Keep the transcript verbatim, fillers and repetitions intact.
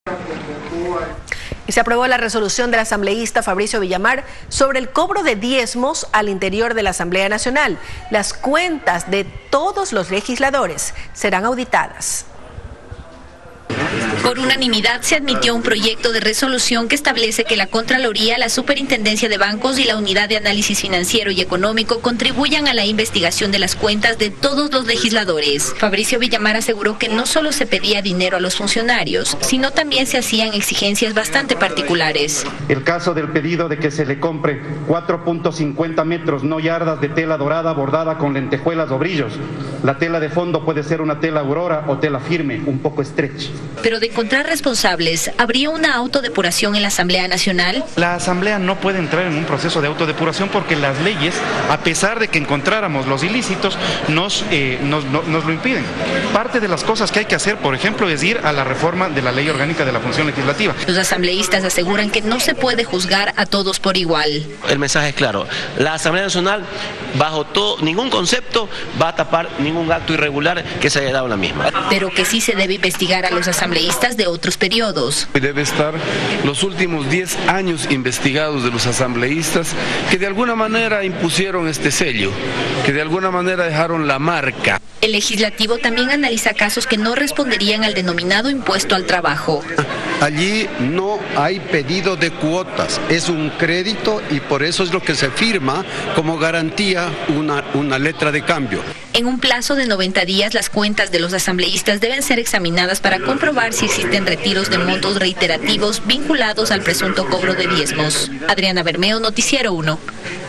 Y se aprobó la resolución del asambleísta Fabricio Villamar sobre el cobro de diezmos al interior de la Asamblea Nacional. Las cuentas de todos los legisladores serán auditadas. Por unanimidad se admitió un proyecto de resolución que establece que la Contraloría, la Superintendencia de Bancos y la Unidad de Análisis Financiero y Económico contribuyan a la investigación de las cuentas de todos los legisladores. Fabricio Villamar aseguró que no solo se pedía dinero a los funcionarios, sino también se hacían exigencias bastante particulares. El caso del pedido de que se le compre cuatro punto cincuenta metros, no yardas, de tela dorada bordada con lentejuelas o brillos. La tela de fondo puede ser una tela aurora o tela firme, un poco estrecha. Pero de encontrar responsables, ¿habría una autodepuración en la Asamblea Nacional? La Asamblea no puede entrar en un proceso de autodepuración porque las leyes, a pesar de que encontráramos los ilícitos, nos, eh, nos, no, nos lo impiden. Parte de las cosas que hay que hacer, por ejemplo, es ir a la reforma de la Ley Orgánica de la Función Legislativa. Los asambleístas aseguran que no se puede juzgar a todos por igual. El mensaje es claro: la Asamblea Nacional, bajo todo, ningún concepto, va a tapar ningún acto irregular que se haya dado en la misma. Pero que sí se debe investigar a los asambleístas de otros periodos. Debe estar los últimos diez años investigados de los asambleístas que de alguna manera impusieron este sello, que de alguna manera dejaron la marca. El legislativo también analiza casos que no responderían al denominado impuesto al trabajo. Allí no hay pedido de cuotas, es un crédito y por eso es lo que se firma como garantía una, una letra de cambio. En un plazo de noventa días, las cuentas de los asambleístas deben ser examinadas para comprobar si existen retiros de montos reiterativos vinculados al presunto cobro de diezmos. Adriana Bermeo, Noticiero uno.